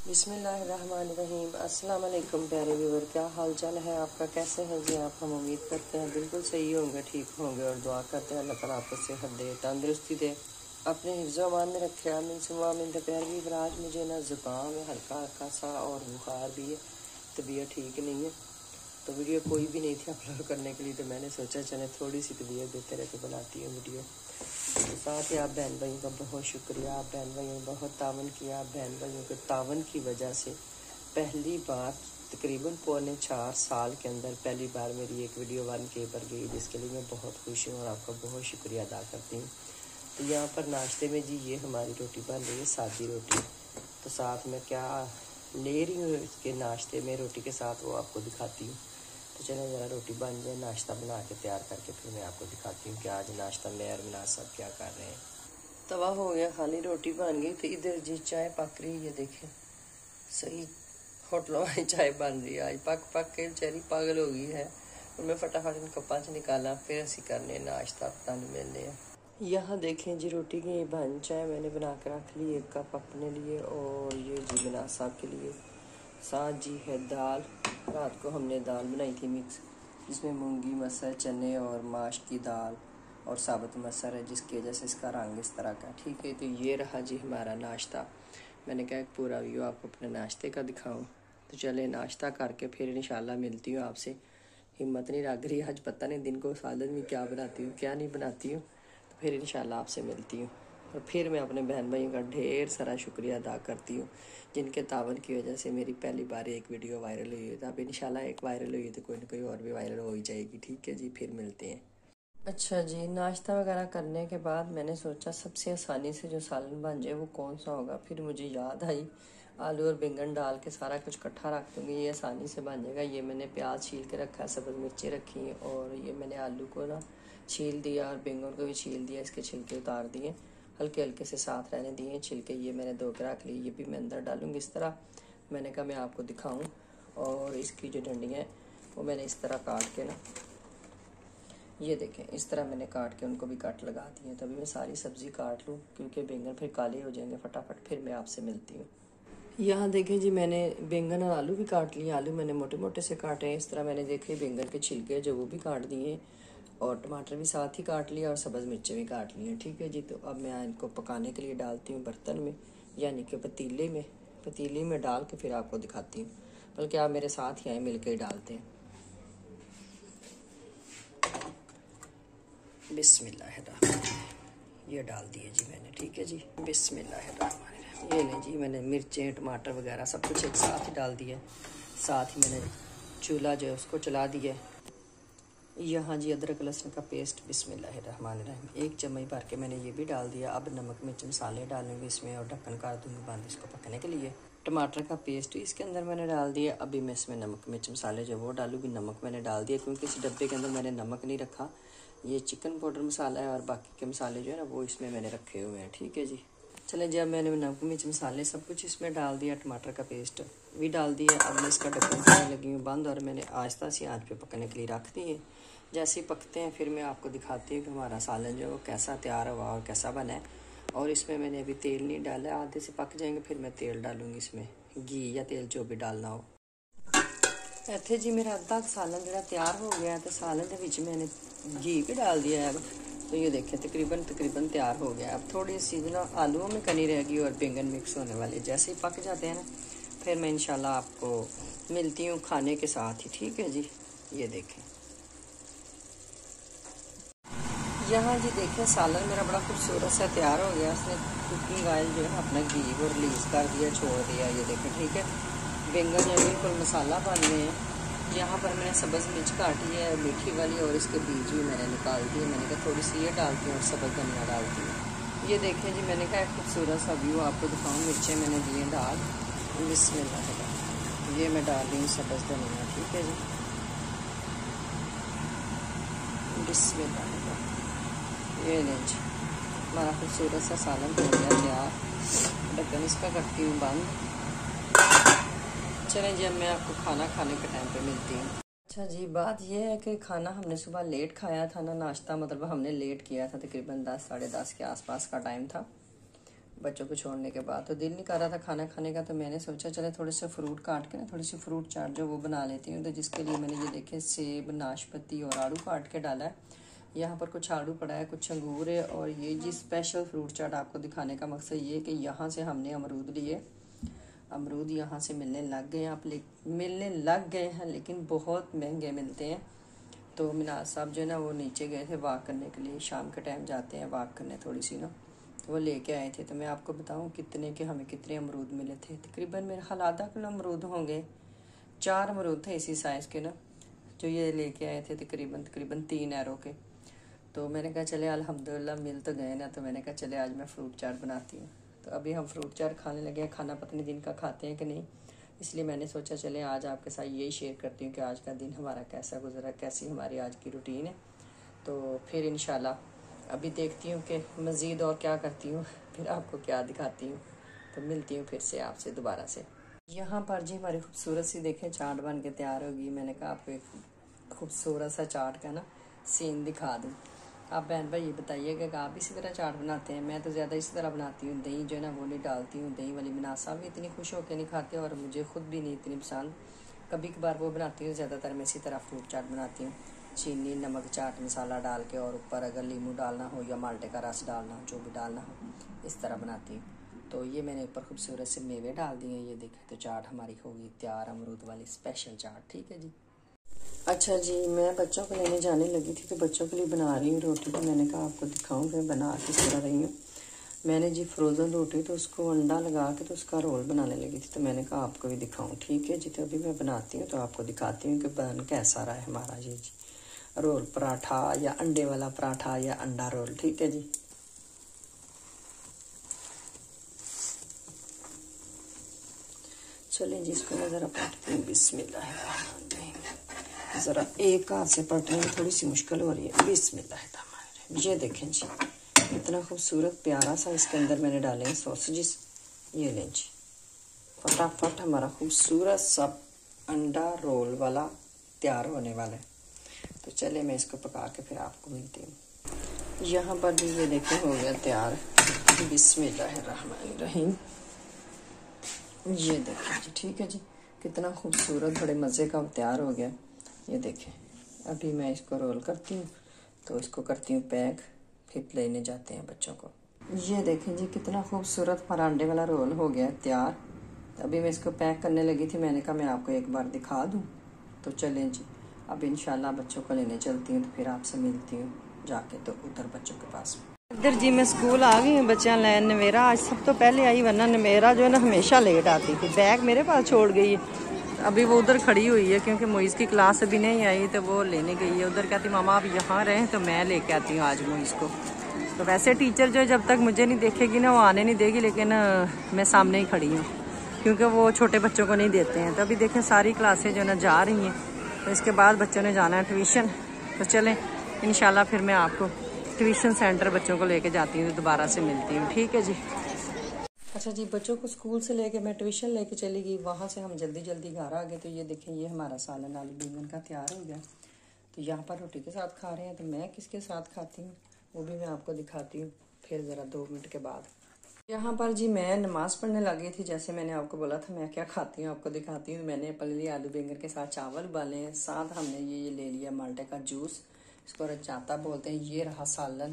बिस्मिल्लाहिर्रहमानिर्रहीम। अस्सलाम वालेकुम प्यारे व्यूवर, क्या हाल चाल है आपका, कैसे हैं जी आप। हम उम्मीद करते हैं बिल्कुल सही होंगे, ठीक होंगे और दुआ करते हैं अल्लाह ताला आपको सेहत दे, तंदुरुस्ती दे, अपने हिफ्ज़ अमान में रखे। आमीन सुम्मा आमीन। दोपहर भी आज मुझे ना ज़ुकाम है हल्का हल्का सा और बुखार भी है, तबीयत ठीक नहीं है। तो वीडियो कोई भी नहीं थी अपलोड करने के लिए, तो मैंने सोचा चले थोड़ी सी तबीयत देते रहे तो बनाती हूँ वीडियो। तो साथ ही आप बहन भाइयों का बहुत शुक्रिया, आप बहन भाइयों ने बहुत तावन किया। आप बहन भाइयों के तावन की वजह से पहली बार तकरीबन 4.25 साल के अंदर पहली बार मेरी एक वीडियो 1K पर गई, जिसके लिए मैं बहुत खुश हूँ और आपका बहुत शुक्रिया अदा करती हूँ। तो यहाँ पर नाश्ते में जी ये हमारी रोटी बन रही है, सादी रोटी। तो साथ में क्या ले रही हूँ इसके नाश्ते में रोटी के साथ, वो आपको दिखाती हूँ। तो चलो ज़रा रोटी बन जाए, नाश्ता बना के तैयार करके फिर मैं आपको दिखाती हूँ कि आज नाश्ता में और मिनाज साहब क्या कर रहे हैं। तवा हो गया खाली, रोटी बन गई। तो इधर जी चाय पक रही है, देखें सही होटलों वाली चाय बन रही है। आज पक पक के बेचारी पागल हो गई है। और मैं फटाफट इनको पंच निकाला, फिर असी करने नाश्ता अपना मिलने हैं। यहाँ देखें जी रोटी की बन चाय मैंने बना कर रख ली, 1 कप अपने लिए और ये जी मिनाज साहब के लिए। साथ जी है दाल, रात को हमने दाल बनाई थी मिक्स, जिसमें मूंगी मसर, चने और माश की दाल और साबुत मसर है, जिसकी वजह से इसका रंग इस तरह का। ठीक है, तो ये रहा जी हमारा नाश्ता। मैंने कहा एक पूरा व्यू आपको अपने नाश्ते का दिखाऊं। तो चले नाश्ता करके फिर इंशाल्लाह मिलती हूँ आपसे। हिम्मत नहीं लग रही आज, पता नहीं दिन को सालन में क्या बनाती हूँ क्या नहीं बनाती हूँ। तो फिर इंशाल्लाह आपसे मिलती हूँ। और फिर मैं अपने बहन भाइयों का ढेर सारा शुक्रिया अदा करती हूँ, जिनके तावन की वजह से मेरी पहली बार एक वीडियो वायरल हुई है। तो अब इंशाल्लाह एक वायरल हुई है तो कोई ना कोई और भी वायरल हो ही जाएगी। ठीक है जी, फिर मिलते हैं। अच्छा जी, नाश्ता वगैरह करने के बाद मैंने सोचा सबसे आसानी से जो सालन बन जाए वो कौन सा होगा। फिर मुझे याद आई आलू और बैंगन डाल के सारा कुछ इकट्ठा रख दूँगी, ये आसानी से बन जाएगा। ये मैंने प्याज छील के रखा है, सब्ज़ मिर्चें रखी हैं और ये मैंने आलू को ना छील दिया और बैंगन को भी छील दिया, इसके छिलके उतार दिए, हल्के हल्के से साथ रहने दिए छिलके। ये मैंने धो के रख ली, ये भी मैं अंदर डालूँगी इस तरह। मैंने कहा मैं आपको दिखाऊँ। और इसकी जो डंडियाँ वो मैंने इस तरह काट के ना, ये देखें इस तरह मैंने काट के उनको भी कट लगा दिए। तभी मैं सारी सब्ज़ी काट लूँ क्योंकि बैंगन फिर काले हो जाएंगे फटाफट। फिर मैं आपसे मिलती हूँ। यहाँ देखें जी, मैंने बैंगन और आलू भी काट लिए। आलू मैंने मोटे मोटे से काटे हैं इस तरह। मैंने देखे बैंगन के छिलके जो वो भी काट दिए और टमाटर भी साथ ही काट लिया और सब्ज़ मिर्चें भी काट ली हैं। ठीक है जी, तो अब मैं इनको पकाने के लिए डालती हूँ बर्तन में, यानी कि पतीली में डाल के फिर आपको दिखाती हूँ। बल्कि आप मेरे साथ ही आए, मिल के ही डालते हैं। बिस्मिल्लाहिर्रहमानिर्रहीम, ये डाल दिए जी मैंने। ठीक है जी, बिस्मिल्लाहिर्रहमानिर्रहीम। ये लें जी, मैंने मिर्चें टमाटर वगैरह सब कुछ एक साथ ही डाल दिया। साथ ही मैंने चूल्हा जो है उसको चला दिया। यहाँ जी अदरक लहसुन का पेस्ट, बिस्मिल्लाहिर्रहमानिर्रहीम 1 चम्मच भर के मैंने ये भी डाल दिया। अब नमक मिर्च मसाले डालूंगी इसमें और ढक्कन कर दूँगी बंद इसको पकने के लिए। टमाटर का पेस्ट इसके अंदर मैंने डाल दिया। अभी मैं इसमें नमक मिर्च मसाले जो वो डालूँगी। नमक मैंने डाल दिया क्योंकि इस डब्बे के अंदर मैंने नमक नहीं रखा। ये चिकन पाउडर मसाला है और बाकी के मसाले जो है ना वो इसमें मैंने रखे हुए हैं। ठीक है जी, चले जी, अब मैंने नमक मिर्च मसाले सब कुछ इसमें डाल दिया, टमाटर का पेस्ट भी डाल दिया। अब मैं इसका ढक्कन करने लगी हूँ बंद और मैंने आहिस्ता सी आंच पे पकने के लिए रख दिए। जैसे ही पकते हैं फिर मैं आपको दिखाती हूँ कि हमारा सालन जो है वो कैसा तैयार हुआ और कैसा बना है। और इसमें मैंने अभी तेल नहीं डाला, आधे से पक जाएंगे फिर मैं तेल डालूँगी इसमें, घी या तेल जो भी डालना हो। इतने जी मेरा अद्धा सालन जो तैयार हो गया है, तो सालन के विच मैंने घी भी डाल दिया है। अब तो ये देखें तकरीबन तैयार हो गया। अब थोड़ी सी ना आलूओं में कनी रहेगी और बैंगन मिक्स होने वाले। जैसे ही पक जाते हैं ना फिर मैं इंशाल्लाह आपको मिलती हूँ खाने के साथ ही। ठीक है जी, ये देखें यहाँ जी देखें सालन मेरा बड़ा खूबसूरत सा तैयार हो गया। उसने कुकिंग ऑयल जो है अपना घी को रिलीज़ कर दिया, छोड़ दिया। ये देखें, ठीक है, बैंगन जो बिल्कुल मसाला बन गए हैं। यहाँ पर मैंने सब्ज़ मिर्च काटी है मीठी वाली और इसके बीज भी मैंने निकाल दिए। मैंने कहा थोड़ी सी ये डालती हूँ और सब्ज़ धनिया डालती हूँ। ये देखें जी, मैंने कहा एक खूबसूरत सा व्यू आपको दिखाऊँ। मिर्चें मैंने दिए डाल, बिस्मिल्लाह, ये मैं डाल रही हूँ सब्ज़ धनिया। ठीक है जी, बिस्मिल्लाह, ये लें जी हमारा खूबसूरत सा सालन हो गया तैयार। ढक्कन इसका करती हूँ बंद। चलें जी, अब मैं आपको खाना खाने के टाइम पे मिलती हूँ। अच्छा जी, बात यह है कि खाना हमने सुबह लेट खाया था ना, नाश्ता मतलब हमने लेट किया था, तकरीबन 10 साढ़े 10 के आसपास का टाइम था। बच्चों को छोड़ने के बाद। तो दिल नहीं कर रहा था खाना खाने का, तो मैंने सोचा चले थोड़े से फ्रूट काट के ना थोड़ी सी फ्रूट चाट जो वो बना लेती हूँ। तो जिसके लिए मैंने ये देखे सेब, नाशपाती और आड़ू काट के डाला है। यहाँ पर कुछ आड़ू पड़ा है, कुछ अंगूर है। और ये जी स्पेशल फ्रूट चाट आपको दिखाने का मकसद ये है कि यहाँ से हमने अमरूद लिए। अमरूद यहाँ से मिलने लग गए हैं, लेकिन बहुत महंगे मिलते हैं। तो मिनाज साहब जो है ना वो नीचे गए थे वॉक करने के लिए, शाम के टाइम जाते हैं वॉक करने थोड़ी सी ना, तो वो लेके आए थे। तो मैं आपको बताऊं कितने के हमें कितने अमरूद मिले थे। तकरीबन मेरे ख्याल आधा किलो अमरूद होंगे, 4 अमरूद थे इसी साइज़ के ना जो ये लेके आए थे, तकरीबन 3 एरो के। तो मैंने कहा चले अल्हम्दुलिल्लाह मिल तो गए ना, तो मैंने कहा चले आज मैं फ्रूट चाट बनाती हूँ। तो अभी हम फ्रूट चाट खाने लगे हैं। खाना पता नहीं दिन का खाते हैं कि नहीं, इसलिए मैंने सोचा चले आज आपके साथ यही शेयर करती हूँ कि आज का दिन हमारा कैसा गुजरा, कैसी हमारी आज की रूटीन है। तो फिर इंशाल्लाह अभी देखती हूँ कि मज़ीद और क्या करती हूँ, फिर आपको क्या दिखाती हूँ। तो मिलती हूँ फिर से आपसे दोबारा से। यहाँ पर जी हमारी खूबसूरत सी देखें चाट बन के तैयार होगी। मैंने कहा आपको एक खूबसूरत सा चाट का ना सीन दिखा दूँ। आप बहन भाई ये बताइएगा कि आप इसी तरह चाट बनाते हैं? मैं तो ज़्यादा इसी तरह बनाती हूँ, दही जो है ना वो नहीं डालती हूँ। दही वाली मिनाज साहब भी इतनी खुश होकर नहीं खाते और मुझे खुद भी नहीं इतनी पसंद। कभी कभार वो बनाती हूँ, ज़्यादातर मैं इसी तरह फ्रूट चाट बनाती हूँ। चीनी, नमक, चाट मसाला डाल के और ऊपर अगर नींबू डालना हो या माल्टे का रस डालना हो, जो भी डालना हो, इस तरह बनाती हूँ। तो ये मैंने ऊपर खूबसूरत से मेवे डाल दिए, ये देखें। तो चाट हमारी होगी तैयार, अमरूद वाली स्पेशल चाट। ठीक है जी। अच्छा जी, मैं बच्चों को लेने जाने लगी थी, तो बच्चों के लिए बना रही हूँ रोटी। तो मैंने कहा आपको दिखाऊँ कि बना किस तरह रही हूँ। मैंने जी फ्रोज़न रोटी तो उसको अंडा लगा के तो उसका रोल बनाने लगी थी। तो मैंने कहा आपको भी दिखाऊँ। ठीक है जी। तो अभी मैं बनाती हूँ तो आपको दिखाती हूँ कि बन कैसा रहा है हमारा ये जी रोल, पराठा या अंडे वाला पराठा या अंडा रोल। ठीक है जी। चलें जी, इसको मैं ज़रा पलटती हूँ। बिस्मिल्लाह, ज़रा एक हाथ से पलटने में थोड़ी सी मुश्किल हो रही है। बिस्मिल्लाह। ये देखें जी इतना खूबसूरत प्यारा सा इसके अंदर मैंने डाले हैं सॉसेजेस। ये लें जी, फटाफट हमारा खूबसूरत सा अंडा रोल वाला तैयार होने वाला है। तो चले मैं इसको पका के फिर आपको मिलती हूँ। यहाँ पर भी ये देखें हो गया तैयार। बिस्मिल्लाहिर्रहमानिर्रहीम। ये देखें जी। ठीक है जी, कितना खूबसूरत बड़े मज़े का तैयार हो गया। ये देखें, अभी मैं इसको रोल करती हूँ तो इसको करती हूँ पैक, फिर लेने जाते हैं बच्चों को। ये देखें जी कितना खूबसूरत हमारा अंडे वाला रोल हो गया तैयार। अभी मैं इसको पैक करने लगी थी, मैंने कहा मैं आपको एक बार दिखा दूँ। तो चलें जी, अब इंशाल्लाह बच्चों को लेने चलती हूँ, तो फिर आपसे मिलती हूँ जाके तो उधर बच्चों के पास। इधर जी मैं स्कूल आ गई हूँ, बच्चा लैन नमेरा आज सब तो पहले आई, वरना नमेरा जो है ना हमेशा लेट आती थी। बैग मेरे पास छोड़ गई है। अभी वो उधर खड़ी हुई है क्योंकि मोइज़ की क्लास अभी नहीं आई, तो वो लेने गई है उधर। कहती मामा आप यहाँ रहें तो मैं लेके आती हूँ आज मोइज़ को। तो वैसे टीचर जो जब तक मुझे नहीं देखेगी ना वो आने नहीं देगी, लेकिन मैं सामने ही खड़ी हूँ क्योंकि वो छोटे बच्चों को नहीं देते हैं। तो अभी देखें सारी क्लासें जो है ना जा रही हैं, तो इसके बाद बच्चों ने जाना है ट्यूशन। तो चलें इंशाल्लाह फिर मैं आपको ट्यूशन सेंटर बच्चों को लेके जाती हूँ, दोबारा से मिलती हूँ। ठीक है जी। अच्छा जी, बच्चों को स्कूल से लेके मैं ट्यूशन लेके चली गई, वहाँ से हम जल्दी जल्दी घर आ गए। तो ये देखें ये हमारा सालन आलू बैंगन का तैयार हो गया। तो यहाँ पर रोटी के साथ खा रहे हैं, तो मैं किसके साथ खाती हूँ वो भी मैं आपको दिखाती हूँ फिर ज़रा 2 मिनट के बाद। यहाँ पर जी मैं नमाज़ पढ़ने लगी थी, जैसे मैंने आपको बोला था मैं क्या खाती हूँ आपको दिखाती हूँ। मैंने पहले आलू बैंगन के साथ चावल उबाले हैं, साथ हमने ये ले लिया माल्टे का जूस, इसको रचाता बोलते हैं। ये रहा सालन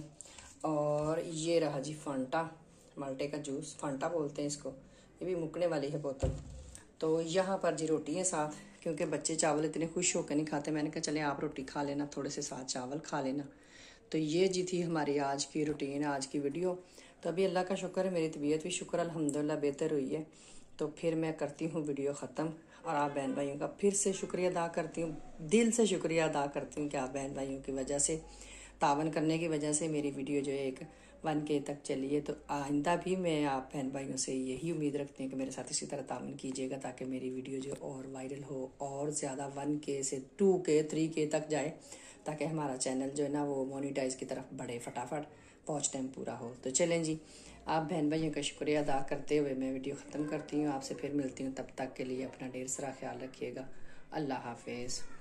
और ये रहा जी फांटा, माल्टे का जूस फांटा बोलते हैं इसको। ये भी मुकने वाली है बोतल। तो यहाँ पर जी रोटी है साथ, क्योंकि बच्चे चावल इतने खुश होकर नहीं खाते। मैंने कहा चले आप रोटी खा लेना, थोड़े से साथ चावल खा लेना। तो ये जी थी हमारी आज की रूटीन, आज की वीडियो। तो अभी अल्लाह का शुक्र है मेरी तबीयत भी शुक्र अल्हम्दुलिल्लाह बेहतर हुई है। तो फिर मैं करती हूँ वीडियो ख़त्म, और आप बहन भाइयों का फिर से शुक्रिया अदा करती हूँ, दिल से शुक्रिया अदा करती हूँ कि आप बहन भाइयों की वजह से, तावन करने की वजह से मेरी वीडियो जो है एक 1K तक चली है। तो आइंदा भी मैं आप बहन भाइयों से यही उम्मीद रखती हूँ कि मेरे साथ इसी तरह तावन कीजिएगा, ताकि मेरी वीडियो जो और वायरल हो और ज़्यादा 1K से 2K 3K तक जाए, ताकि हमारा चैनल जो है ना वो मोनेटाइज की तरफ बढ़े, फटाफट वॉच टाइम पूरा हो। तो चलें जी, आप बहन भाइयों का शुक्रिया अदा करते हुए मैं वीडियो ख़त्म करती हूँ। आपसे फिर मिलती हूँ, तब तक के लिए अपना ढेर सारा ख्याल रखिएगा। अल्लाह हाफिज़।